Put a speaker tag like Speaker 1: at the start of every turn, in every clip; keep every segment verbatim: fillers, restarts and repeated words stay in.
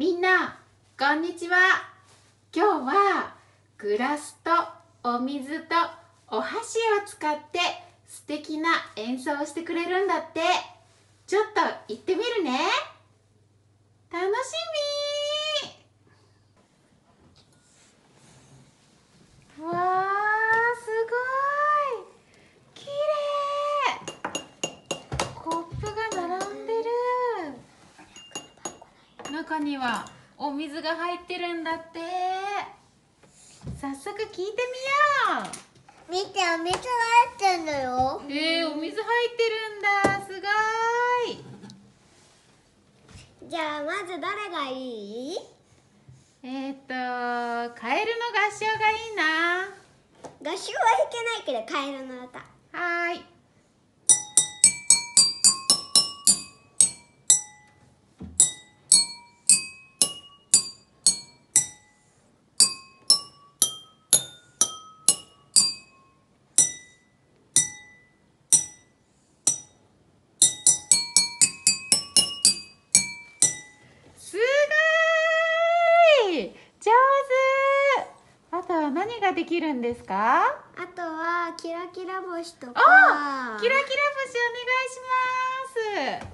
Speaker 1: みんなこんにちは。今日はグラスとお水とお箸を使って素敵な演奏をしてくれるんだって。ちょっと行ってみるね。楽しみ。わー、すごいきれい。コップが並んでる。中にはお水が入ってるんだって。早速聞いてみよ
Speaker 2: う。見て、お水入ってんだよ。
Speaker 1: えー、お水入ってるんだ。すごーい。
Speaker 2: じゃあまずどれがいい？
Speaker 1: えっとカエルの合唱がいいな。
Speaker 2: 合唱はいけないけどカエルの歌。
Speaker 1: はーい。すごーい、上手。あとは何ができるんですか？
Speaker 2: あとはキラキラ星とか。
Speaker 1: あ、キラキラ星お願いします。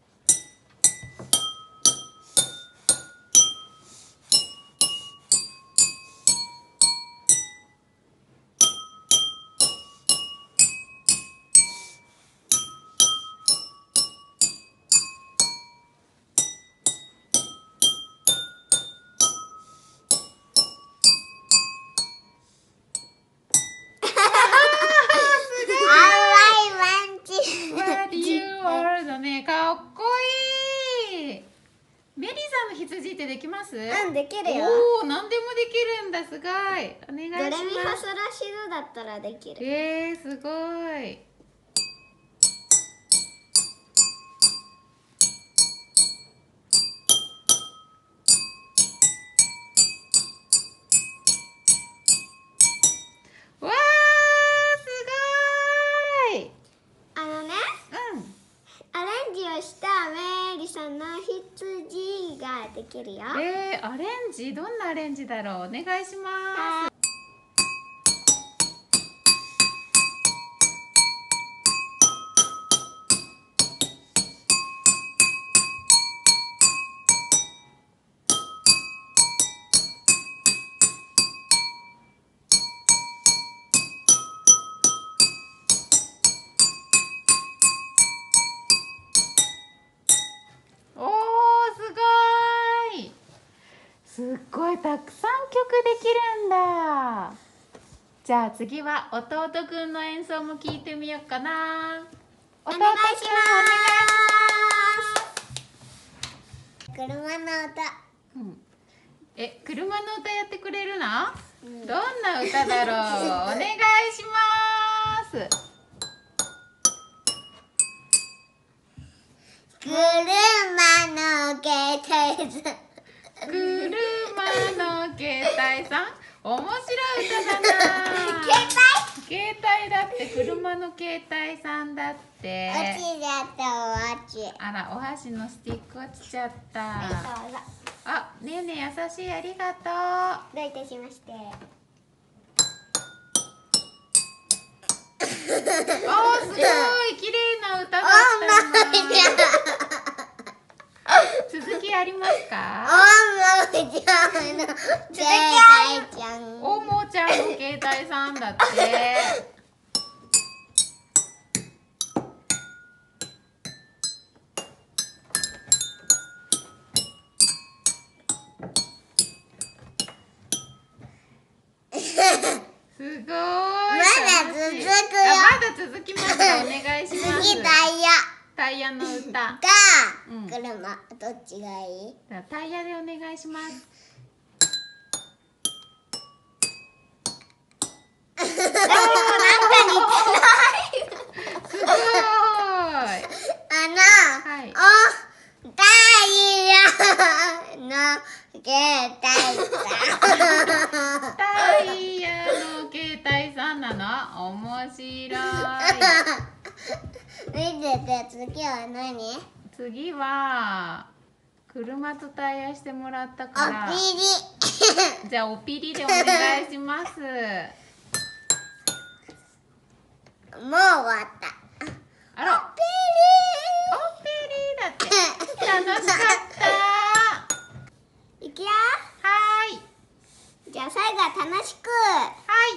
Speaker 1: かっこいい。メリーさんの羊ってできます？
Speaker 2: うん、できるよ。
Speaker 1: おお、何でもできるんだ。すごい。お願いします。
Speaker 2: ドレミファソラシドだったらできる。
Speaker 1: えー、すごい。わー、すごい。
Speaker 2: あのね。
Speaker 1: うん。
Speaker 2: アレンジをしたメリさんの羊ができるよ。
Speaker 1: えー、アレンジ？どんなアレンジだろう。お願いします。すっごいたくさん曲できるんだ。じゃあ次は弟くんの演奏も聞いてみようかな。
Speaker 2: お願いします。車の歌、
Speaker 1: うん、え、車の歌やってくれるの？うん、どんな歌だろう。お願いします。
Speaker 2: 車の携帯さん
Speaker 1: 車の携帯さん、面白い歌だな。
Speaker 2: 携帯？
Speaker 1: 携帯だって、車の携帯さんだって。
Speaker 2: 落ちちゃった、お箸。
Speaker 1: あら、お箸のスティック落ちちゃった。
Speaker 2: はい、どうぞ。
Speaker 1: あ、ねえねえ優しい、ありがとう。
Speaker 2: どういたしまして。
Speaker 1: おー、すごい綺麗な歌だったな。続きありますか？
Speaker 2: おもちゃんの携帯ちゃん。
Speaker 1: おもちゃんの携帯さんだって。すごい。ま
Speaker 2: だ続くよ。
Speaker 1: まだ続きます。お願いします。
Speaker 2: 次タイヤ。
Speaker 1: タイヤの歌。
Speaker 2: が、うん、車、どっちがいい？
Speaker 1: じゃあタイヤでお願いします。
Speaker 2: でもなんか似てない。
Speaker 1: すごい。
Speaker 2: あの、
Speaker 1: はい、
Speaker 2: おタイヤの携帯さん。
Speaker 1: タイヤの携帯さんなの？面白い。
Speaker 2: 見てて、次は何？
Speaker 1: 次は車と対応してもらったから
Speaker 2: おピリ
Speaker 1: じゃあおピリでお願いします
Speaker 2: もう終わった
Speaker 1: あら
Speaker 2: おピ
Speaker 1: おピリだって楽しかった
Speaker 2: リいくよ。
Speaker 1: はーい
Speaker 2: じゃあ最後は楽しく。
Speaker 1: はい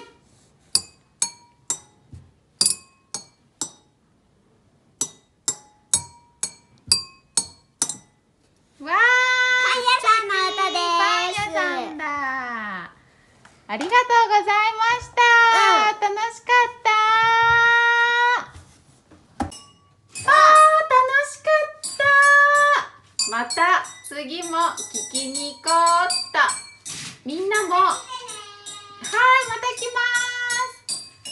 Speaker 1: わー
Speaker 2: パン屋さんの歌です。
Speaker 1: パン屋さんだ。ありがとうございました。
Speaker 2: うん
Speaker 1: 楽しかった。あー、楽しかった。また次も聞きに行こうっと。みんなも、はい、また来ます。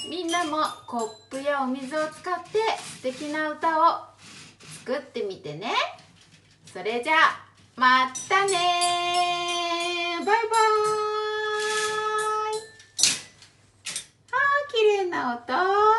Speaker 1: みんなもコップやお水を使って素敵な歌を作ってみてね。それじゃあまたねー。バイバーイ。あー、綺麗な音。